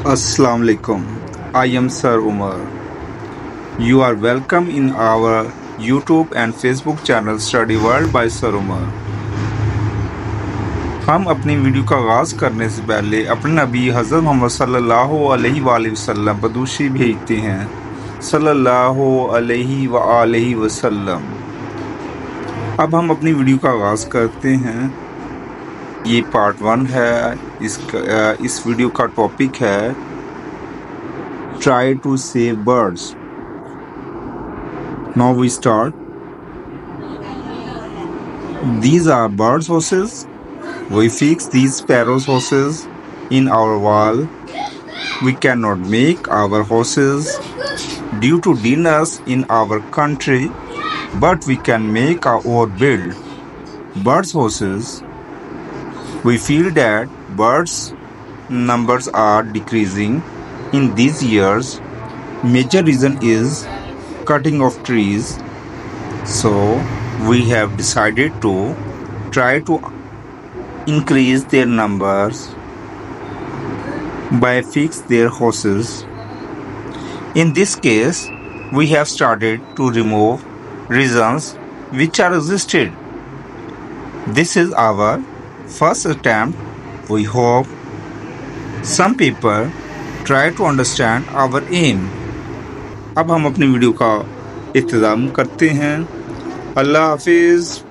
Assalamu alaikum. I am Sir Umar. You are welcome in our YouTube and Facebook channel Study World by Sir Umar. हम अपनी video का आगाज़ करने से पहले अपने नबी हज़रत मोहम्मद सल्लल्लाहु अलैहि वसल्लम बदूशी भेजते हैं सल्लल्लाहु अलैहि वसल्लम। अब हम अपनी वीडियो का आगाज़ करते हैं। ये पार्ट 1 है। इस वीडियो का टॉपिक है try to save birds. Now we start. These are birds' houses. We fix these sparrows' houses in our wall. We cannot make our houses due to dinners in our country, but we can make our build birds' houses. We feel that birds' numbers are decreasing in these years. Major reason is cutting of trees. So we have decided to try to increase their numbers by fix their houses. In this case, we have started to remove reasons which are existed. This is our first attempt. We hope some people try to understand our aim. अब हम अपनी video का इख्तिताम करते हैं। अल्लाह हाफिज़।